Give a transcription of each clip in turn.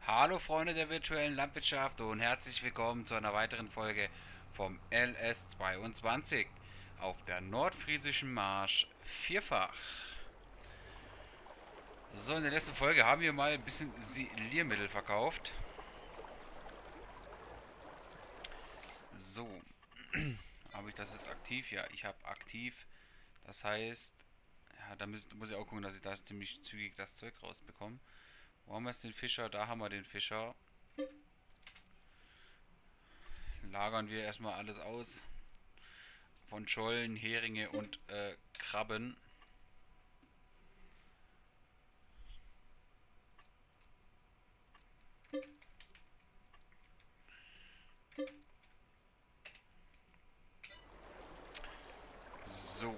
Hallo Freunde der virtuellen Landwirtschaft und herzlich willkommen zu einer weiteren Folge vom LS22 auf der nordfriesischen Marsch vierfach. So, in der letzten Folge haben wir mal ein bisschen Siliermittel verkauft. So, habe ich das jetzt aktiv? Ja, ich habe aktiv. Das heißt, ja, da muss ich auch gucken, dass ich da ziemlich zügig das Zeug rausbekomme. Wo haben wir jetzt den Fischer? Da haben wir den Fischer. Lagern wir erstmal alles aus. Von Schollen, Heringe und Krabben. So.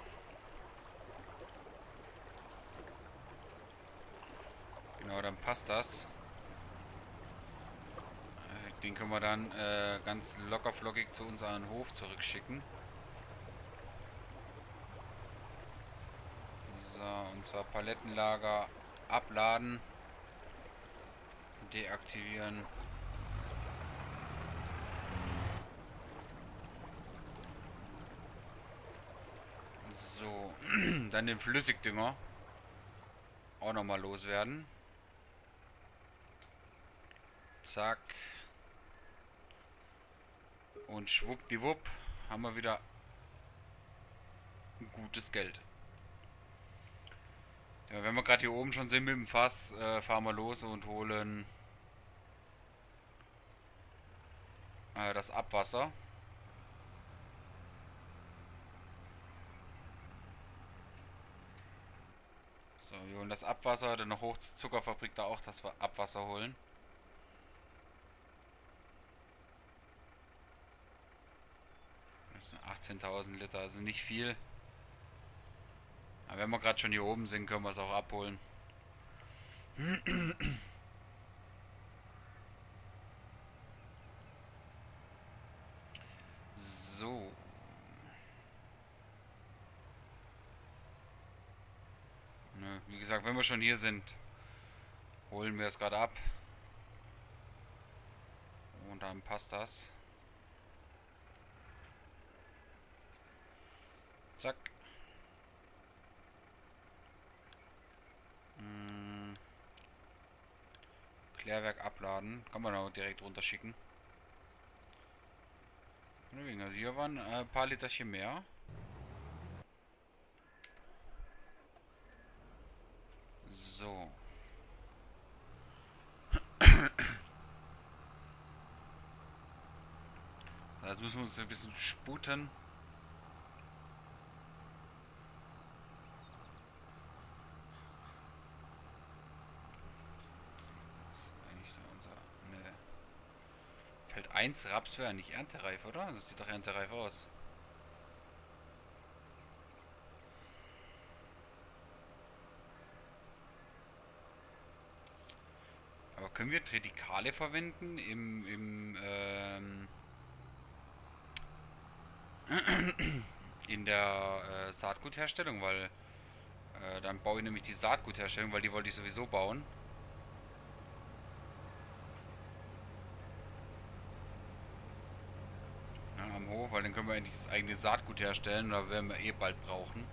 Genau, dann passt das. Den können wir dann ganz lockerflockig zu unserem Hof zurückschicken. So, und zwar Palettenlager abladen, deaktivieren. So, dann den Flüssigdünger auch nochmal loswerden. Zack. Und schwuppdiwupp haben wir wieder gutes Geld. Ja, wenn wir gerade hier oben schon sind mit dem Fass, fahren wir los und holen das Abwasser. So, wir holen das Abwasser, dann noch hoch zur Zuckerfabrik da auch das Abwasser holen. Das sind 18.000 Liter, also nicht viel. Aber wenn wir gerade schon hier oben sind, können wir es auch abholen. So. Ne, wie gesagt, wenn wir schon hier sind, holen wir es gerade ab. Und dann passt das. Zack. Klärwerk abladen. Kann man auch direkt runterschicken. Also hier waren ein paar Literchen mehr. So. Jetzt müssen wir uns ein bisschen sputen. Feld 1 Raps wäre nicht erntereif, oder? Das sieht doch erntereif aus. Aber können wir Tritikale verwenden in der Saatgutherstellung? Weil dann baue ich nämlich die Saatgutherstellung, weil die wollte ich sowieso bauen. Ja, am Hof, weil dann können wir endlich das eigene Saatgut herstellen, oder werden wir eh bald brauchen.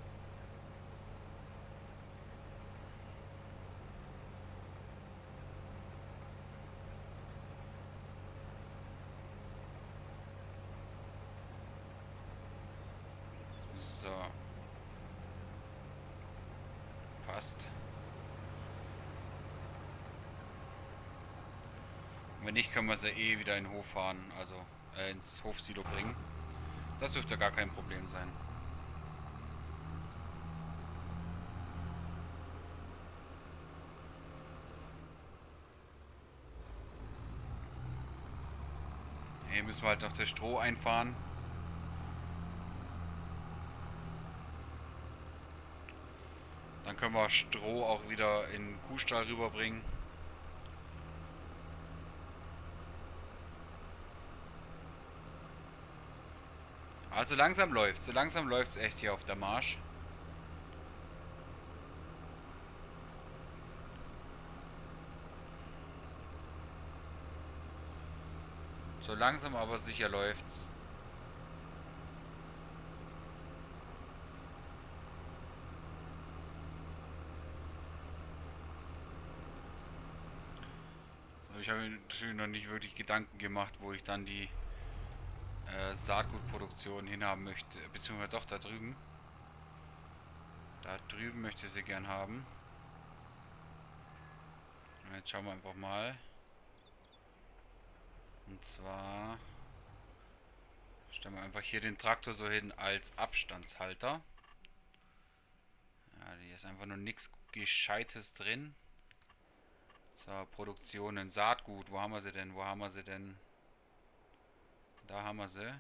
So. Passt. Und wenn nicht, können wir sie eh wieder in den Hof fahren, also ins Hofsilo bringen. Das dürfte gar kein Problem sein. Hier müssen wir halt noch das Stroh einfahren. Dann können wir Stroh auch wieder in den Kuhstall rüberbringen. Also langsam läuft's. So langsam läuft's echt hier auf der Marsch. So langsam aber sicher läuft's. So, ich habe mir natürlich noch nicht wirklich Gedanken gemacht, wo ich dann die Saatgutproduktion hinhaben möchte. Beziehungsweise doch da drüben. Da drüben möchte ich sie gern haben. Und jetzt schauen wir einfach mal. Und zwar stellen wir einfach hier den Traktor so hin als Abstandshalter. Ja, hier ist einfach nur nichts Gescheites drin. So, Produktionen, Saatgut, wo haben wir sie denn? Wo haben wir sie denn? Da haben wir sie.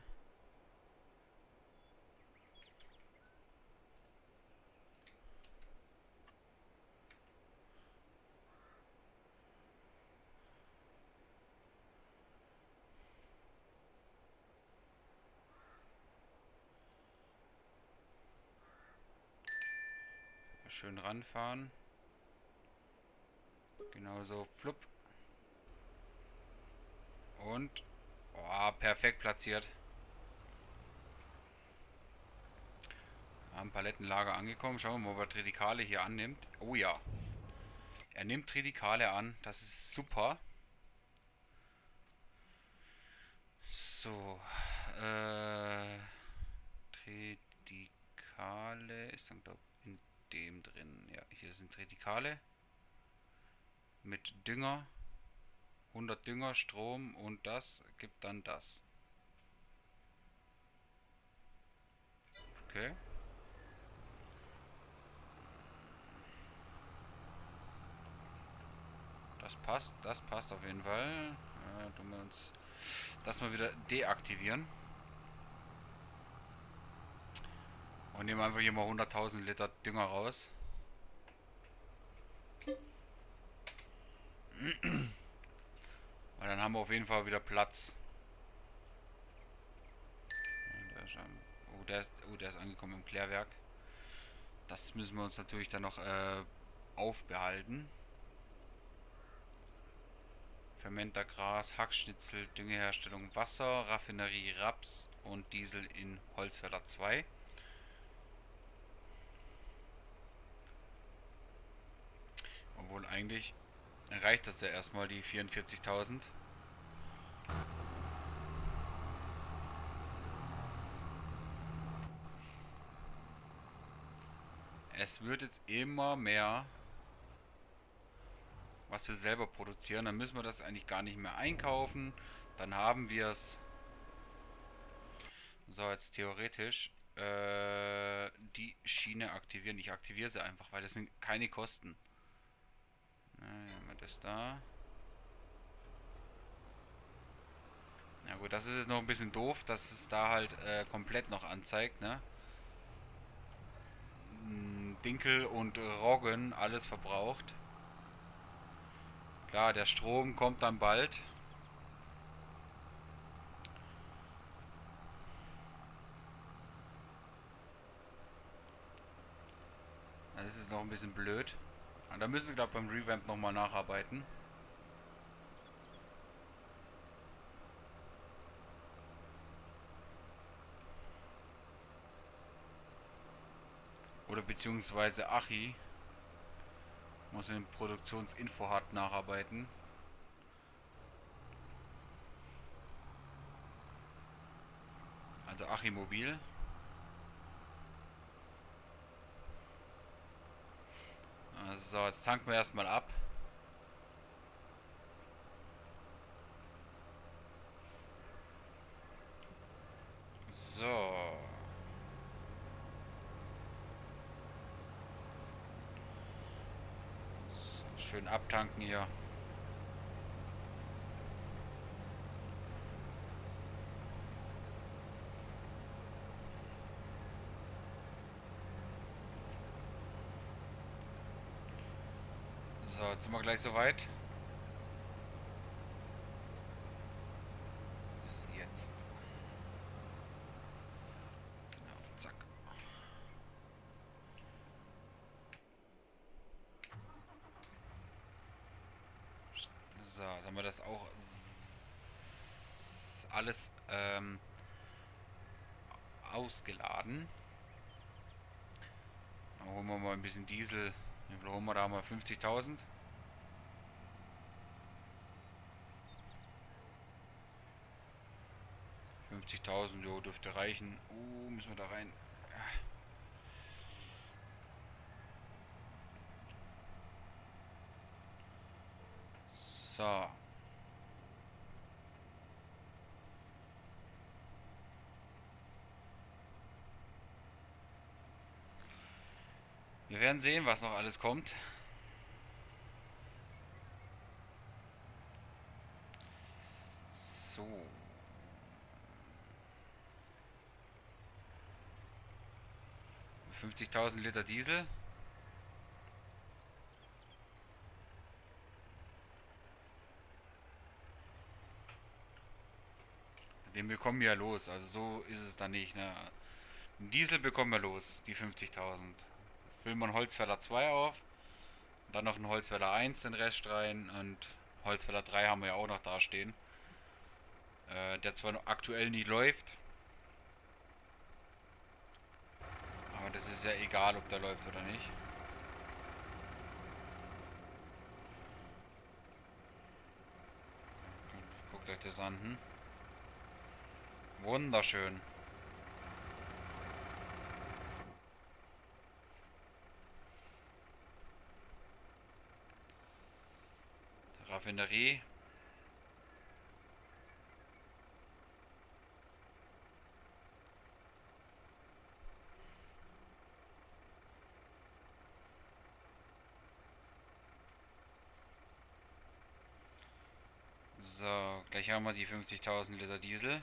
Schön ranfahren. Genauso, flupp. Und, oh, perfekt platziert. Am Palettenlager angekommen. Schauen wir mal, ob er Tritikale hier annimmt. Oh ja. Er nimmt Tritikale an. Das ist super. So. Tritikale ist dann, glaube ich, in dem drin. Ja, hier sind Tritikale. Mit Dünger. 100 Dünger, Strom und das gibt dann das. Okay. Das passt auf jeden Fall. Ja, tun wir uns das mal wieder deaktivieren. Und nehmen einfach hier mal 100.000 Liter Dünger raus. Weil dann haben wir auf jeden Fall wieder Platz. Der ist angekommen im Klärwerk. Das müssen wir uns natürlich dann noch aufbehalten. Fermentergras, Hackschnitzel, Düngeherstellung, Wasser, Raffinerie, Raps und Diesel in Holzfäller 2. Obwohl eigentlich reicht das ja erstmal, die 44.000. Es wird jetzt immer mehr, was wir selber produzieren. Dann müssen wir das eigentlich gar nicht mehr einkaufen. Dann haben wir es. So, jetzt theoretisch die Schiene aktivieren. Ich aktiviere sie einfach, weil das sind keine Kosten. Haben wir das da. Ja gut, das ist jetzt noch ein bisschen doof, dass es da halt komplett noch anzeigt, ne? Dinkel und Roggen, alles verbraucht. Klar, der Strom kommt dann bald. Das ist noch ein bisschen blöd. Und da müssen wir, glaube ich, beim Revamp nochmal nacharbeiten. Oder beziehungsweise Achi muss in den Produktionsinfo-Hard nacharbeiten. Also Achi Mobil. So, jetzt tanken wir erstmal ab. So. Schön abtanken hier. So, jetzt sind wir gleich soweit. Jetzt. Genau, zack. So, jetzt haben wir das auch alles ausgeladen. Dann holen wir mal ein bisschen Diesel. Wie viel holen wir da? Haben wir 50.000. 50.000, jo, dürfte reichen. Müssen wir da rein. So. Wir werden sehen, was noch alles kommt. So. 50.000 Liter Diesel. Den bekommen wir ja los. Also so ist es dann nicht. Ne? Den Diesel bekommen wir los, die 50.000. Füllen wir einen Holzfäller 2 auf. Dann noch einen Holzfäller 1 den Rest rein. Und Holzfäller 3 haben wir ja auch noch da stehen. Der zwar noch aktuell nicht läuft. Aber das ist ja egal, ob der läuft oder nicht. Guckt euch das an. Wunderschön. Raffinerie. So, gleich haben wir die 50.000 Liter Diesel.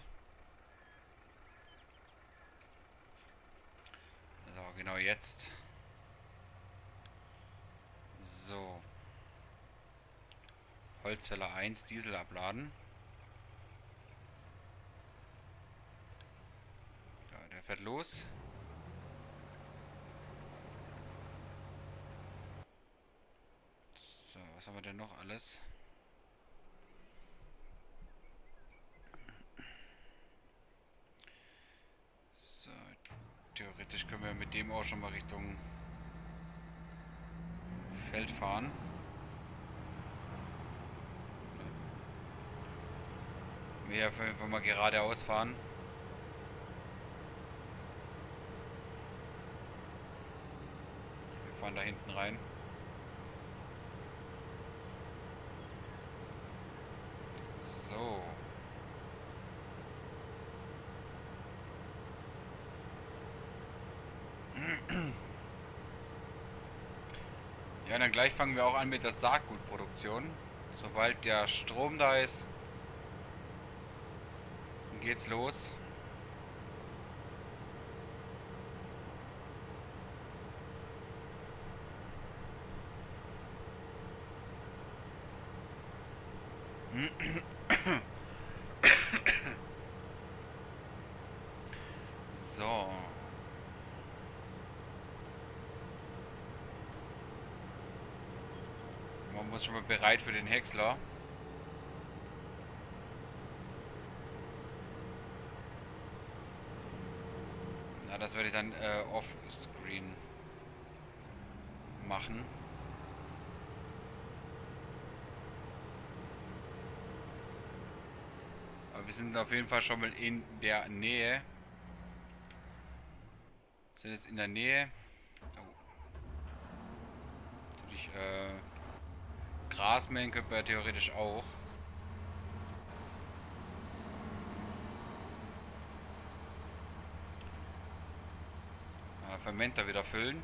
So, genau jetzt. So. Holzfäller 1 Diesel abladen. Ja, der fährt los. So, was haben wir denn noch alles? So, theoretisch können wir mit dem auch schon mal Richtung Feld fahren. Wir auf jeden Fall mal geradeaus fahren. Wir fahren da hinten rein. So. Ja, dann gleich fangen wir auch an mit der Saatgutproduktion. Sobald der Strom da ist, geht's los. So. Man muss schon mal bereit für den Häcksler. Na, das werde ich dann off-screen machen. Aber wir sind auf jeden Fall schon mal in der Nähe. Wir sind jetzt in der Nähe. Oh. Natürlich, Gras mähen könnte man theoretisch auch. Fermenter wieder füllen.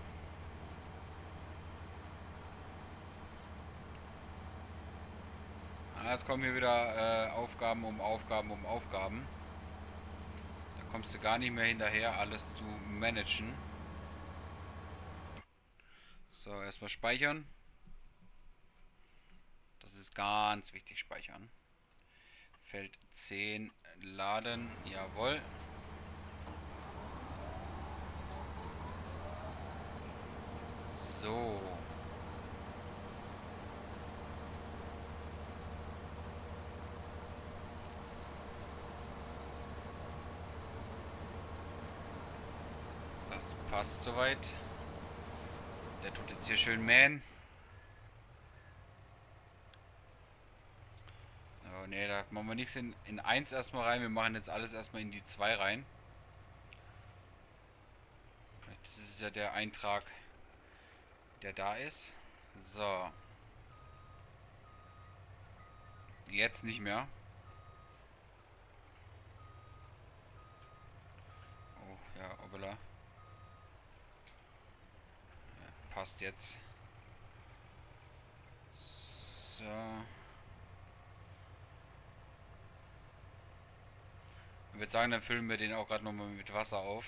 Jetzt kommen hier wieder Aufgaben um Aufgaben um Aufgaben. Da kommst du gar nicht mehr hinterher, alles zu managen. So, erstmal speichern. Das ist ganz wichtig, speichern. Feld 10 laden, jawohl. So. Passt soweit. Der tut jetzt hier schön mähen. Oh, ne, da machen wir nichts in 1 erstmal rein. Wir machen jetzt alles erstmal in die 2 rein. Das ist ja der Eintrag, der da ist. So. Jetzt nicht mehr. Oh, ja, obala. Ja, passt jetzt. So. Ich würde sagen, dann füllen wir den auch gerade nochmal mit Wasser auf.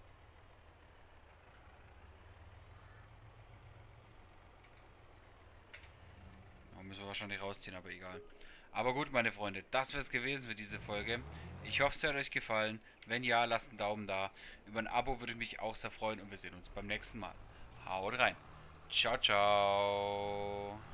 Da müssen wir wahrscheinlich rausziehen, aber egal. Aber gut, meine Freunde, das wäre es gewesen für diese Folge. Ich hoffe, es hat euch gefallen. Wenn ja, lasst einen Daumen da. Über ein Abo würde ich mich auch sehr freuen und wir sehen uns beim nächsten Mal. Haut rein. Ciao, ciao.